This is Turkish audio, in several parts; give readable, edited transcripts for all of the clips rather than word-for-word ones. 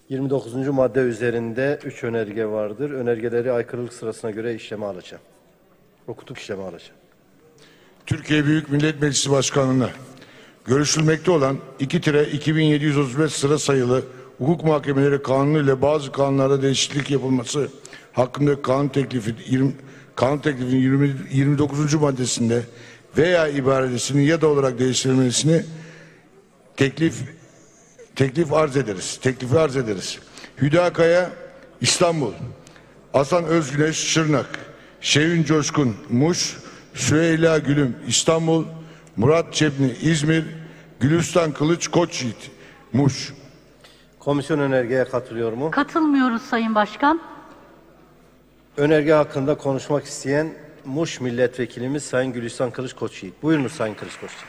29. madde üzerinde 3 önerge vardır. Önergeleri aykırılık sırasına göre işleme alacağım. Okutup işleme alacağım. Türkiye Büyük Millet Meclisi Başkanlığı'na görüşülmekte olan 2-2735 sıra sayılı hukuk muhakemeleri kanunu ile bazı kanunlarda değişiklik yapılması hakkında kanun teklifinin 29. maddesinde veya ibaresinin ya da olarak değiştirilmesini teklifi arz ederiz. Hüdakaya İstanbul, Hasan Özgüneş Şırnak, Şevin Coşkun Muş, Süheyla Gülüm İstanbul, Murat Çepni İzmir, Gülistan Kılıç Koçyiğit Muş. Komisyon önergeye katılıyor mu? Katılmıyoruz Sayın Başkan. Önerge hakkında konuşmak isteyen Muş Milletvekilimiz Sayın Gülistan Kılıç Koçyiğit. Buyurunuz Sayın Kılıç Koçyiğit.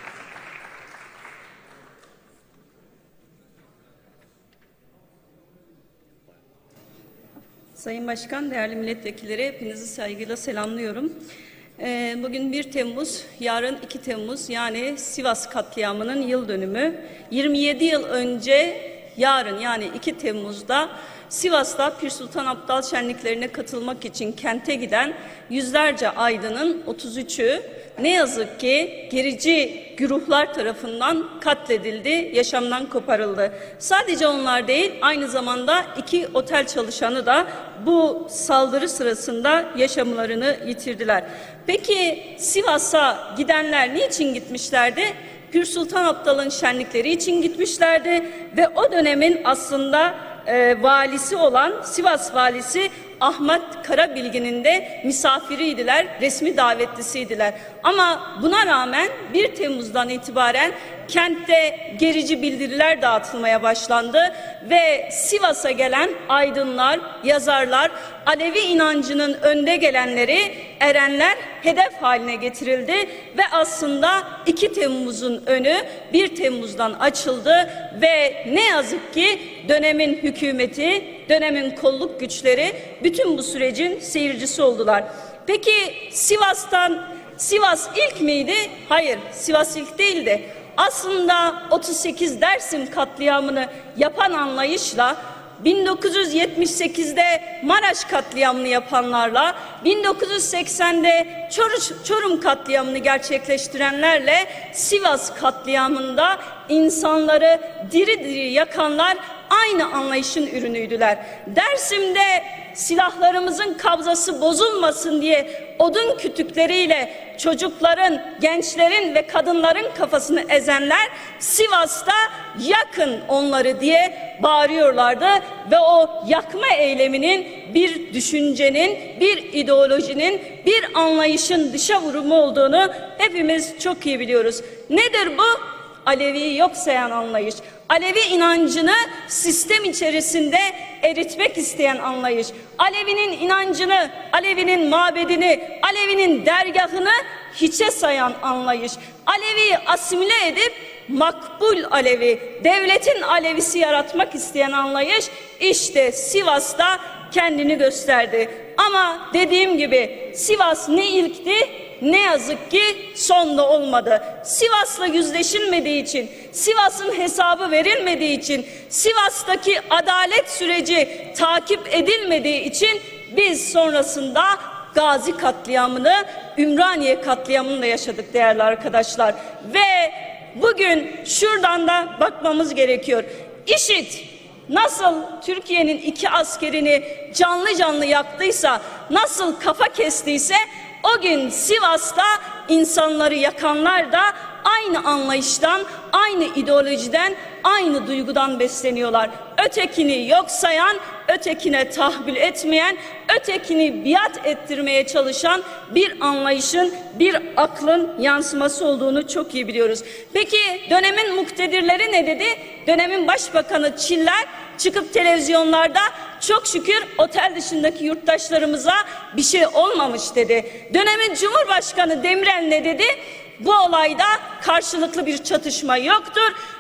Sayın Başkan, değerli milletvekilleri, hepinizi saygıyla selamlıyorum. Bugün 1 Temmuz, yarın 2 Temmuz yani Sivas katliamının yıl dönümü. 27 yıl önce yarın yani 2 Temmuz'da Sivas'ta Pir Sultan Abdal şenliklerine katılmak için kente giden yüzlerce aydının 33'ü ne yazık ki gerici güruhlar tarafından katledildi, yaşamdan koparıldı. Sadece onlar değil, aynı zamanda 2 otel çalışanı da bu saldırı sırasında yaşamlarını yitirdiler. Peki Sivas'a gidenler niçin gitmişlerdi? Pir Sultan Abdal'ın şenlikleri için gitmişlerdi ve o dönemin aslında valisi olan Sivas valisi Ahmet Karabilgin'in de misafiriydiler, resmi davetlisiydiler. Ama buna rağmen 1 Temmuz'dan itibaren kentte gerici bildiriler dağıtılmaya başlandı ve Sivas'a gelen aydınlar, yazarlar, Alevi inancının önde gelenleri, erenler hedef haline getirildi ve aslında 2 Temmuz'un önü 1 Temmuz'dan açıldı ve ne yazık ki dönemin hükümeti, dönemin kolluk güçleri bütün bu sürecin seyircisi oldular. Peki Sivas ilk miydi? Hayır, Sivas ilk değildi. Aslında 38 Dersim katliamını yapan anlayışla 1978'de Maraş katliamını yapanlarla, 1980'de Çorum katliamını gerçekleştirenlerle Sivas katliamında insanları diri diri yakanlar aynı anlayışın ürünüydüler. Dersim'de silahlarımızın kabzası bozulmasın diye odun kütükleriyle çocukların, gençlerin ve kadınların kafasını ezenler Sivas'ta yakın onları diye bağırıyorlardı ve o yakma eyleminin bir düşüncenin, bir ideolojinin, bir anlayışın dışa vurumu olduğunu hepimiz çok iyi biliyoruz. Nedir bu? Alevi'yi yok sayan anlayış. Alevi inancını sistem içerisinde eritmek isteyen anlayış. Alevinin inancını, Alevinin mabedini, Alevinin dergahını hiçe sayan anlayış. Alevi'yi asimile edip makbul Alevi, devletin Alevisi yaratmak isteyen anlayış işte Sivas'ta kendini gösterdi. Ama dediğim gibi Sivas ne ilkti, ne yazık ki son da olmadı. Sivas'la yüzleşilmediği için, Sivas'ın hesabı verilmediği için, Sivas'taki adalet süreci takip edilmediği için biz sonrasında Gazi katliamını, Ümraniye katliamını da yaşadık değerli arkadaşlar. Ve bugün şuradan da bakmamız gerekiyor. IŞİD nasıl Türkiye'nin 2 askerini canlı canlı yaktıysa, nasıl kafa kestiyse, o gün Sivas'ta insanları yakanlar da aynı anlayıştan, aynı ideolojiden, aynı duygudan besleniyorlar. Ötekini yok sayan, ötekine tahvil etmeyen, ötekini biat ettirmeye çalışan bir anlayışın, bir aklın yansıması olduğunu çok iyi biliyoruz. Peki dönemin muktedirleri ne dedi? Dönemin başbakanı Çiller çıkıp televizyonlarda çok şükür otel dışındaki yurttaşlarımıza bir şey olmamış dedi. Dönemin Cumhurbaşkanı Demirel ne dedi? Bu olayda karşılıklı bir çatışma yoktur.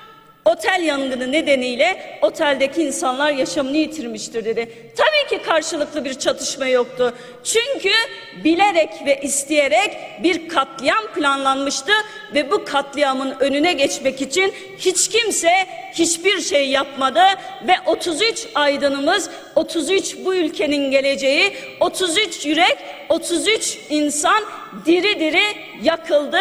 otel yangını nedeniyle oteldeki insanlar yaşamını yitirmiştir dedi. Tabii ki karşılıklı bir çatışma yoktu. Çünkü bilerek ve isteyerek bir katliam planlanmıştı ve bu katliamın önüne geçmek için hiç kimse hiçbir şey yapmadı ve 33 aydınımız, 33 bu ülkenin geleceği, 33 yürek, 33 insan diri diri yakıldı.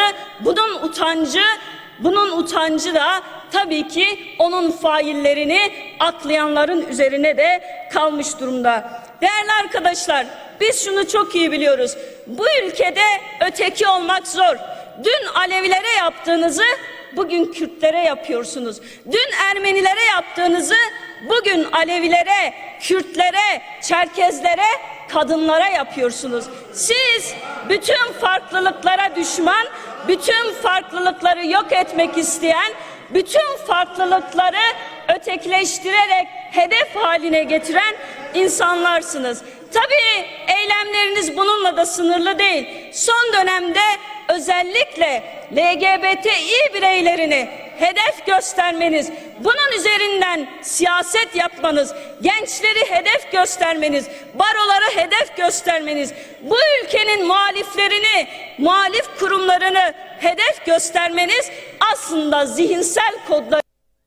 Bunun utancı da tabii ki onun faillerini aklayanların üzerine de kalmış durumda. Değerli arkadaşlar, biz şunu çok iyi biliyoruz. Bu ülkede öteki olmak zor. Dün Alevilere yaptığınızı bugün Kürtlere yapıyorsunuz. Dün Ermenilere yaptığınızı bugün Alevilere, Kürtlere, Çerkezlere, kadınlara yapıyorsunuz. Siz bütün farklılıklara düşman, bütün farklılıkları yok etmek isteyen, bütün farklılıkları ötekileştirerek hedef haline getiren insanlarsınız. Tabii eylemleriniz bununla da sınırlı değil. Son dönemde özellikle LGBTİ bireylerini hedef göstermeniz, bunun üzerinden siyaset yapmanız, gençleri hedef göstermeniz, baroları hedef göstermeniz, bu ülkenin muhaliflerini, muhalif kurumlarını hedef göstermeniz aslında zihinsel kodları.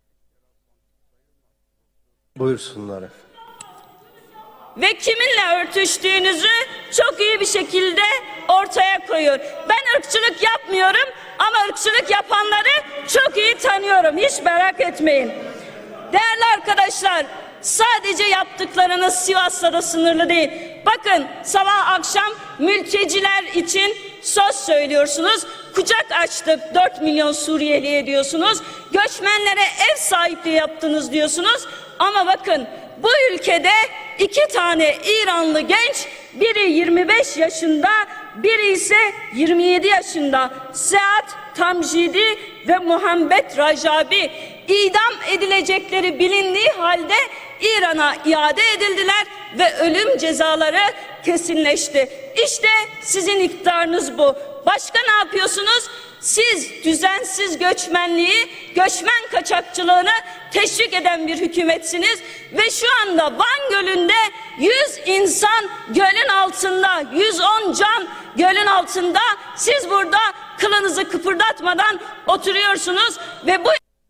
Buyursunlar efendim. Ve kiminle örtüştüğünüzü çok iyi bir şekilde ortaya koyuyor. Ben ırkçılık yapmıyorum ama ırkçılık yapanları çok iyi tanıyorum. Hiç merak etmeyin. Değerli arkadaşlar, sadece yaptıklarınız Sivas'ta da sınırlı değil. Bakın, sabah akşam mülteciler için söz söylüyorsunuz. Kucak açtık 4 milyon Suriyeli'ye diyorsunuz. Göçmenlere ev sahipliği yaptınız diyorsunuz. Ama bakın, bu ülkede 2 tane İranlı genç, biri 25 yaşında, biri ise 27 yaşında, Seat Tamjidi ve Muhammed Rajabi idam edilecekleri bilindiği halde İran'a iade edildiler ve ölüm cezaları kesinleşti. İşte sizin iktidarınız bu. Başka ne yapıyorsunuz? Siz düzensiz göçmenliği, göçmen kaçakçılığını teşvik eden bir hükümetsiniz ve şu anda Van Gölü'nde 100 insan gölün altında, 110 can gölün altında, siz burada kılınızı kıpırdatmadan oturuyorsunuz ve bu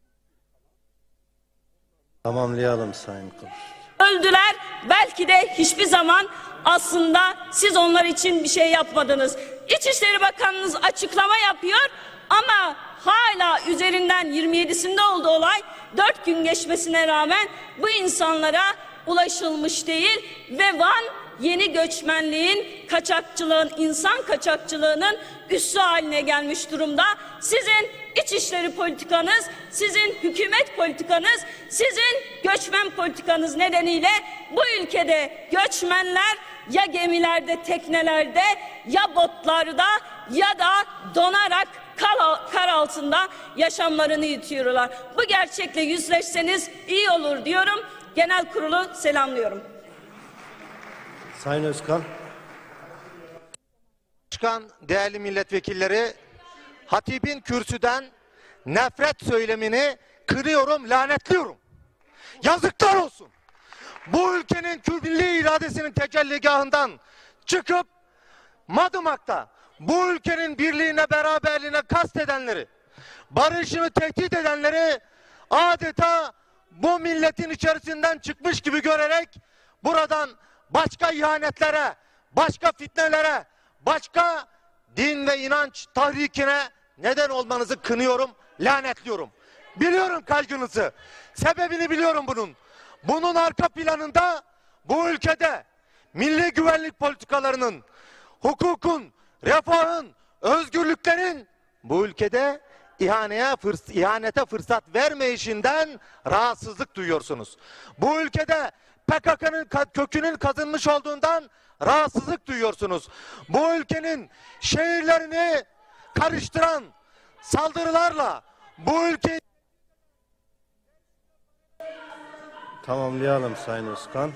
Tamamlayalım Sayın Kılıç. öldüler. Belki de hiçbir zaman aslında siz onlar için bir şey yapmadınız. İçişleri Bakanınız açıklama yapıyor ama hala üzerinden 27'sinde oldu olay. 4 gün geçmesine rağmen bu insanlara ulaşılmış değil ve Van yeni göçmenliğin, kaçakçılığın, insan kaçakçılığının üssü haline gelmiş durumda. Sizin İçişleri politikanız, sizin hükümet politikanız, sizin göçmen politikanız nedeniyle bu ülkede göçmenler ya gemilerde, teknelerde, ya botlarda ya da donarak kar altında yaşamlarını yitiriyorlar. Bu gerçekle yüzleşseniz iyi olur diyorum. Genel kurulu selamlıyorum. Sayın Özkan. Başkan, değerli milletvekilleri, Hatip'in kürsüden nefret söylemini kırıyorum, lanetliyorum. Yazıklar olsun. Bu ülkenin milli iradesinin tecelligahından çıkıp Madımak'ta bu ülkenin birliğine, beraberliğine kastedenleri, barışını tehdit edenleri adeta bu milletin içerisinden çıkmış gibi görerek buradan başka ihanetlere, başka fitnelere, başka din ve inanç tahrikine neden olmanızı kınıyorum, lanetliyorum. Biliyorum kaygınızı, sebebini biliyorum bunun. Bunun arka planında bu ülkede milli güvenlik politikalarının, hukukun, refahın, özgürlüklerin bu ülkede ihanete fırsat vermeyişinden rahatsızlık duyuyorsunuz. Bu ülkede PKK'nın kökünün kazınmış olduğundan rahatsızlık duyuyorsunuz. Bu ülkenin şehirlerini karıştıran saldırılarla bu ülkeyi... Tamamlayalım Sayın Özkan.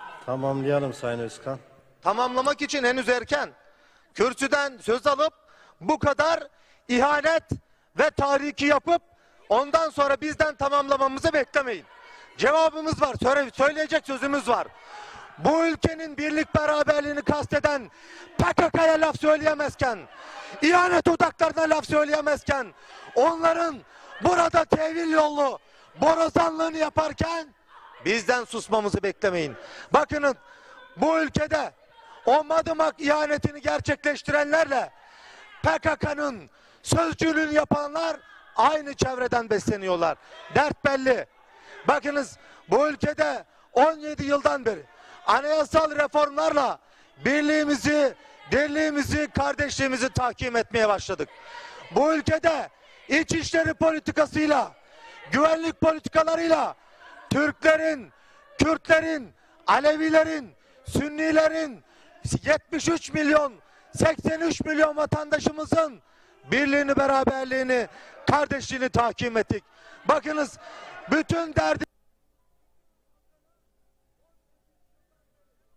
Tamamlayalım Sayın Özkan. Tamamlamak için henüz erken. Kürsüden söz alıp bu kadar ihanet ve tahriki yapıp ondan sonra bizden tamamlamamızı beklemeyin. Cevabımız var, söyleyecek sözümüz var. Bu ülkenin birlik beraberliğini kasteden PKK'ya laf söyleyemezken, ihanet odaklarına laf söyleyemezken, onların burada tevil yollu borazanlığını yaparken bizden susmamızı beklemeyin. Bakın bu ülkede o Madımak ihanetini gerçekleştirenlerle PKK'nın sözcülüğünü yapanlar aynı çevreden besleniyorlar. Dert belli. Bakınız bu ülkede 17 yıldan beri anayasal reformlarla birliğimizi, dirliğimizi, kardeşliğimizi tahkim etmeye başladık. Bu ülkede içişleri politikasıyla, güvenlik politikalarıyla Türklerin, Kürtlerin, Alevilerin, Sünnilerin 73 milyon, 83 milyon vatandaşımızın birliğini, beraberliğini, kardeşliğini tahkim ettik. Bakınız bütün derdi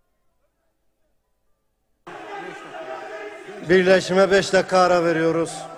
Birleşime 5 dakika ara veriyoruz.